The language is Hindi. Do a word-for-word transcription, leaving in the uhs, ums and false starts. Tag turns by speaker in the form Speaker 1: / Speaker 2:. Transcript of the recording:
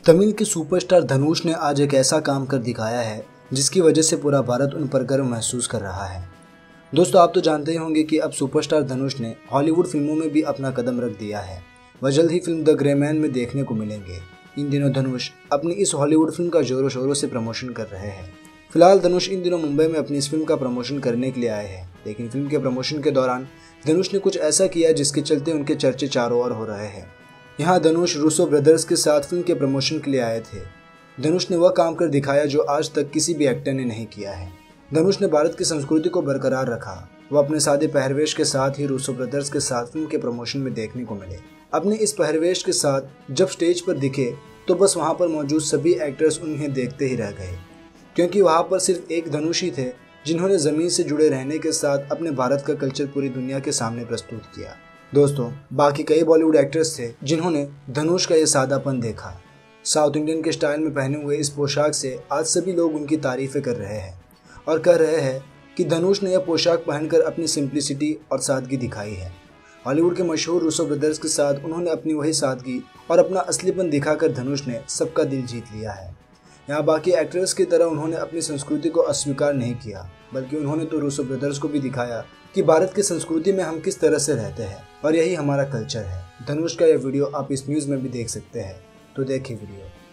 Speaker 1: तमिल के सुपरस्टार धनुष ने आज एक ऐसा काम कर दिखाया है जिसकी वजह से पूरा भारत उन पर गर्व महसूस कर रहा है। दोस्तों, आप तो जानते ही होंगे कि अब सुपरस्टार धनुष ने हॉलीवुड फिल्मों में भी अपना कदम रख दिया है। वह जल्द ही फिल्म द ग्रे मैन में देखने को मिलेंगे। इन दिनों धनुष अपनी इस हॉलीवुड फिल्म का जोरों शोरों से प्रमोशन कर रहे हैं। फिलहाल धनुष इन दिनों मुंबई में अपनी इस फिल्म का प्रमोशन करने के लिए आए हैं, लेकिन फिल्म के प्रमोशन के दौरान धनुष ने कुछ ऐसा किया जिसके चलते उनके चर्चे चारों ओर हो रहे हैं। यहाँ धनुष रूसो ब्रदर्स के साथ फिल्म के प्रमोशन के लिए आए थे। धनुष ने वह काम कर दिखाया जो आज तक किसी भी एक्टर ने नहीं किया है। धनुष ने भारत की संस्कृति को बरकरार रखा। वह अपने सादे पहरवेश के साथ ही रूसो ब्रदर्स के साथ फिल्म के प्रमोशन में देखने को मिले। अपने इस पहरवेश के साथ जब स्टेज पर दिखे तो बस वहाँ पर मौजूद सभी एक्टर्स उन्हें देखते ही रह गए, क्योंकि वहाँ पर सिर्फ एक धनुष ही थे जिन्होंने ज़मीन से जुड़े रहने के साथ अपने भारत का कल्चर पूरी दुनिया के सामने प्रस्तुत किया। दोस्तों, बाकी कई बॉलीवुड एक्टर्स थे जिन्होंने धनुष का ये सादापन देखा। साउथ इंडियन के स्टाइल में पहने हुए इस पोशाक से आज सभी लोग उनकी तारीफ़ें कर रहे हैं और कह रहे हैं कि धनुष ने यह पोशाक पहनकर अपनी सिंप्लिसिटी और सादगी दिखाई है। हॉलीवुड के मशहूर रूसो ब्रदर्स के साथ उन्होंने अपनी वही सादगी और अपना असलीपन दिखाकर धनुष ने सबका दिल जीत लिया है। यहाँ बाकी एक्टर्स की तरह उन्होंने अपनी संस्कृति को अस्वीकार नहीं किया, बल्कि उन्होंने तो रूसो ब्रदर्स को भी दिखाया कि भारत की संस्कृति में हम किस तरह से रहते हैं और यही हमारा कल्चर है। धनुष का यह वीडियो आप इस न्यूज़ में भी देख सकते हैं, तो देखिए वीडियो।